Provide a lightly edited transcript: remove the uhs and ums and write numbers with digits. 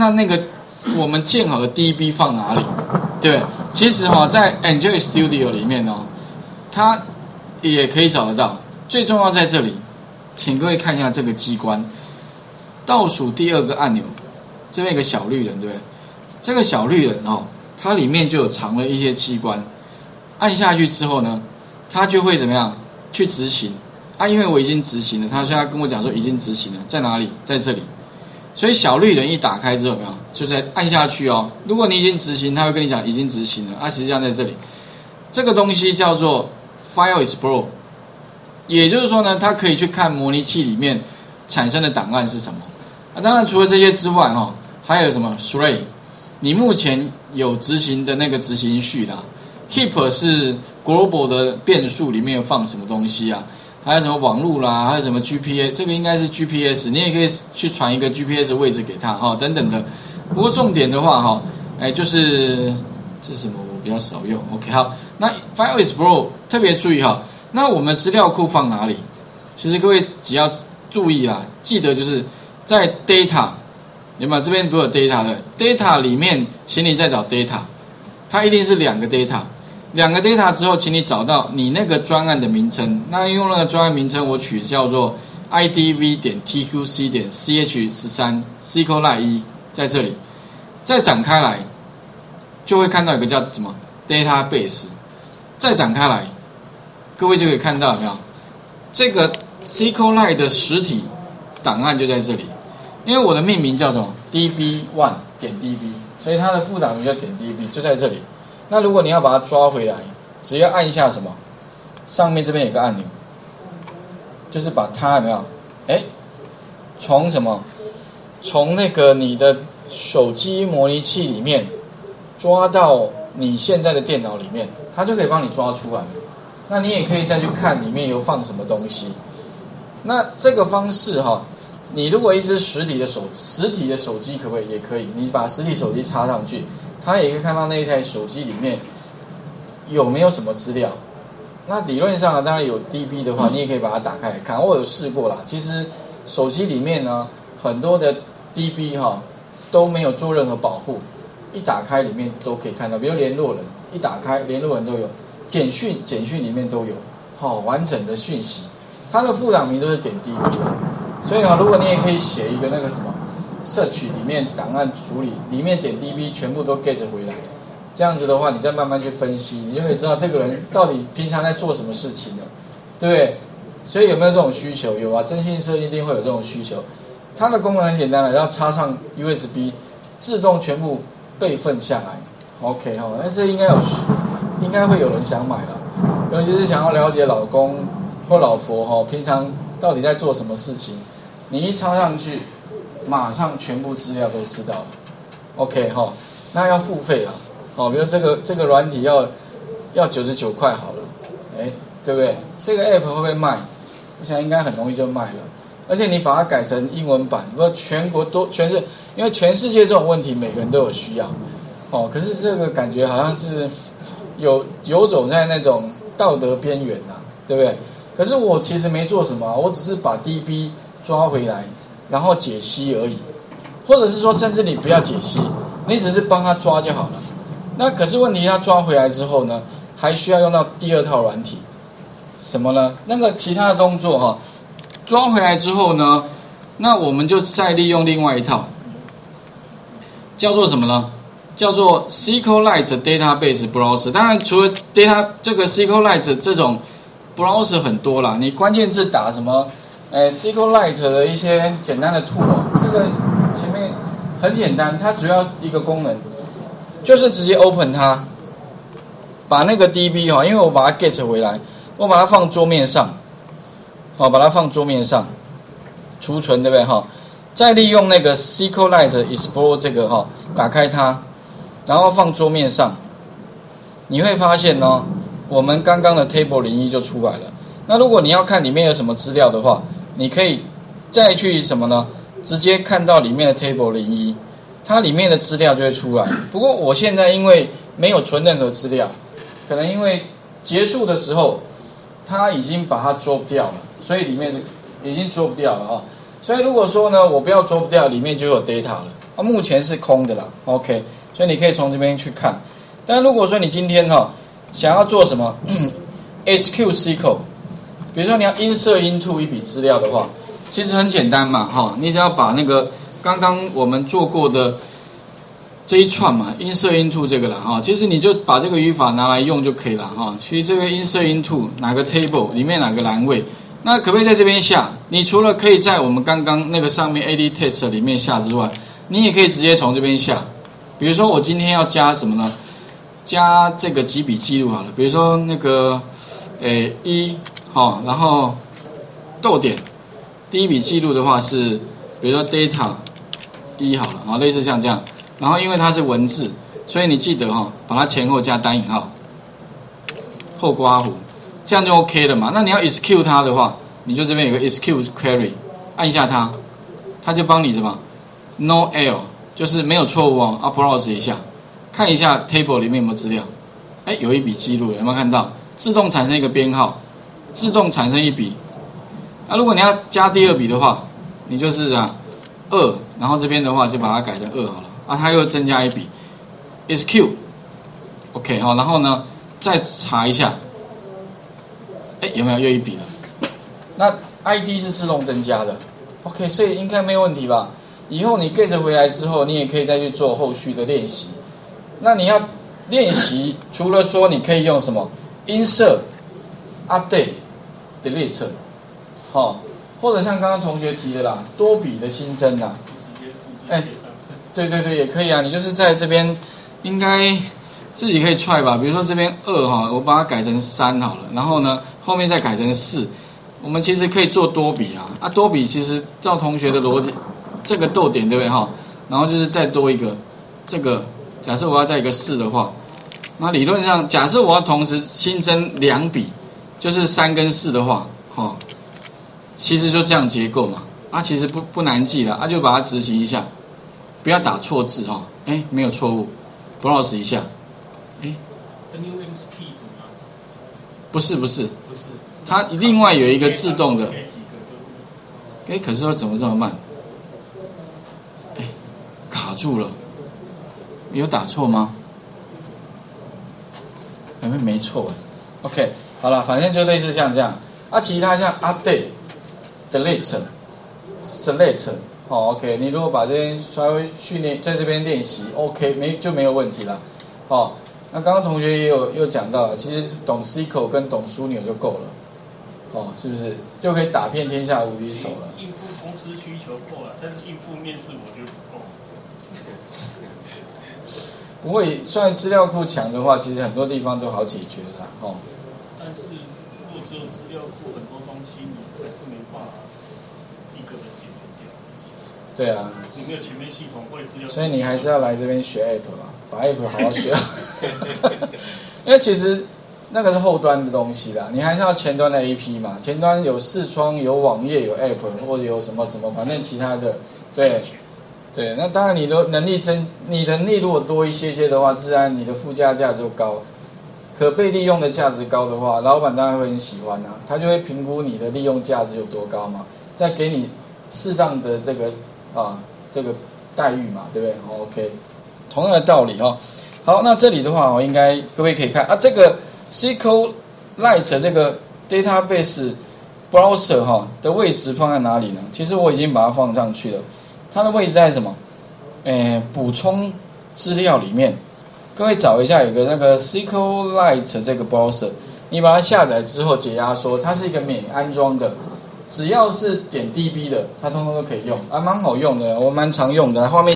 那个我们建好的 DB 放哪里？对不对？其实在 Enjoy Studio 里面它也可以找得到。最重要在这里，请各位看一下这个机关，倒数第2个按钮，这边有个小绿人，对不对？这个小绿人它里面就有藏了一些机关，按下去之后呢，它就会怎么样去执行因为我已经执行了，他现在跟我讲说已经执行了，在哪里？在这里。所以小绿人一打开之后，有没有？就是按下去如果你已经执行，他会跟你讲已经执行了，实际上在这里。这个东西叫做 File Explorer， 也就是说呢，它可以去看模拟器里面产生的档案是什么。当然除了这些之外还有什么 Thread， 你目前有执行的那个执行序啦 ，Heap 是 Global 的变数里面有放什么东西还有什么网路啦，还有什么 GPS， 这个应该是 GPS， 你也可以去传一个 GPS 位置给他等等的。不过重点的话就是这是什么我比较少用。OK， 好，那 File Explorer 特别注意那我们资料库放哪里？其实各位只要注意记得就是在 Data， 有没有？这边不是有 Data 的 Data 里面，请你再找 Data， 它一定是2个 Data。2个 data 之后，请你找到你那个专案的名称。那用那个专案名称，我取叫做 idv.tqc.ch13 SQLite 1，在这里，再展开来，就会看到一个叫什么 database。再展开来，各位就可以看到有没有？这个 SQLite 的实体档案就在这里。因为我的命名叫什么 db1.db， 所以它的副档名叫.db， 就在这里。那如果你要把它抓回来，只要按一下什么，上面这边有个按钮，就是把它有没有？从什么？从那个你的手机模拟器里面抓到你现在的电脑里面，它就可以帮你抓出来。那你也可以再去看里面有放什么东西。那这个方式你如果一只实体的手机可不可以？也可以，你把实体手机插上去。他也可以看到那一台手机里面有没有什么资料。那理论上当然有 DB 的话，你也可以把它打开来看。我有试过啦，其实手机里面呢很多的 DB 都没有做任何保护，一打开里面都可以看到，比如联络人，一打开联络人都有，简讯里面都有完整的讯息，它的副档名都是.db 的。所以如果你也可以写一个那个什么search 里面档案处理里面.db全部都 get 回来，这样子的话，你再慢慢去分析，你就可以知道这个人到底平常在做什么事情了，对不对？所以有没有这种需求？有啊，征信社一定会有这种需求。它的功能很简单了，要插上 USB， 自动全部备份下来。OK 那这应该会有人想买了，尤其是想要了解老公或老婆平常到底在做什么事情，你一插上去。马上全部资料都知道了 ，OK 那要付费了比如这个软体要99块好了，对不对？这个 app 会不会卖？我想应该很容易就卖了，而且你把它改成英文版，不全国因为全世界这种问题每个人都有需要可是这个感觉好像是游走在那种道德边缘对不对？可是我其实没做什么，我只是把 DB 抓回来。然后解析而已，或者是说甚至你不要解析，你只是帮他抓就好了。那可是问题他抓回来之后呢，还需要用到第2套软体，什么呢？那个其他的动作抓回来之后呢，那我们就再利用另外一套，叫做什么呢？叫做 SQLite Database Browser。当然除了这个 SQLite 这种 browser 很多啦，你关键字打什么SQLite 的一些简单的 tool， 这个前面很简单，它主要一个功能就是直接 open 它，把那个 DB 因为我把它 get 回来，我把它放桌面上，把它放桌面上储存，对不对再利用那个 SQLite Explorer 这个打开它，然后放桌面上，你会发现我们刚刚的 Table 01就出来了。那如果你要看里面有什么资料的话，你可以再去什么呢？直接看到里面的 Table 01，它里面的资料就会出来。不过我现在因为没有存任何资料，可能因为结束的时候它已经把它 drop 掉了，所以里面已经 drop 掉了所以如果说呢，我不要 drop 掉，里面就有 data 了。 目前是空的啦 ，OK， 所以你可以从这边去看。但如果说你今天想要做什么SQL SQL， 比如说你要 insert into 一笔资料的话，其实很简单嘛，你只要把那个刚刚我们做过的这一串嘛 insert into 这个啦，其实你就把这个语法拿来用就可以了其实这个 insert into 哪个 table 里面哪个栏位，那可不可以在这边下？你除了可以在我们刚刚那个上面 AD test 里面下之外，你也可以直接从这边下。比如说我今天要加什么呢？加这个几笔记录好了，比如说那个然后逗点，第一笔记录的话是比如说 data 1好了，类似像这样。然后因为它是文字，所以你记得把它前后加单引号，后刮弧，这样就 OK 了嘛。那你要 execute 它的话，你就这边有个 execute query， 按一下它，它就帮你什么 no error， 就是没有错误browse 一下，看一下 table 里面有没有资料，有一笔记录，有没有看到？自动产生一个编号，自动产生一笔。那如果你要加第二笔的话，你就是2，然后这边的话就把它改成2好了。它又增加一笔 execute OK 然后呢再查一下有没有又一笔了，那 ID 是自动增加的 OK， 所以应该没有问题吧。以后你 get 回来之后，你也可以再去做后续的练习。那你要练习除了说你可以用什么 insert update delete 或者像刚刚同学提的啦，多笔的新增啦，对，也可以啊。你就是在这边，应该自己可以try吧。比如说这边2我把它改成3好了，然后呢后面再改成4。我们其实可以做多笔多笔其实照同学的逻辑，这个逗点对不对然后就是再多一个这个，假设我要再一个4的话，那理论上假设我要同时新增2笔，就是3跟4的话其实就这样结构嘛其实不难记啦就把它执行一下。不要打错字没有错误 ，browse 一下，NUM 是 key 字吗？不是，它另外有一个自动的，可是怎么这么慢？卡住了，有打错吗？没错 ，OK， 好了，反正就类似像这样其他像 update、delete、select。OK， 你如果把这边稍微训练，在这边练习 ，OK， 没有问题了。那刚刚同学也有讲到了，其实懂 SQL 跟懂枢纽就够了，是不是就可以打遍天下无敌手了？ 应付公司需求够了，但是应付面试我觉得不够。 不会，算资料库强的话，其实很多地方都好解决啦。 但是如果只有资料库，很多东西你还是没办法一个人解决掉。 对啊， 你没有前面系统会资料， 所以你还是要来这边学 App 吧，把 App 好好学。因为其实那个是后端的东西啦，你还是要前端的 AP 嘛。前端有视窗、有网页、有 App 或者有什么，反正其他的，对。那当然你的能力如果多一些的话，自然你的附加价就高，可被利用的价值高的话，老板当然会很喜欢他就会评估你的利用价值有多高嘛，再给你适当的这个待遇嘛，对不对 ？OK， 同样的道理好，那这里的话应该各位可以看这个 SQLite 这个 database browser 的位置放在哪里呢？其实我已经把它放上去了，它的位置在什么？补充资料里面，各位找一下有个那个 SQLite 这个 browser， 你把它下载之后解压缩，它是一个免安装的。只要是点 DB 的，它通通都可以用蛮好用的，我蛮常用的。画面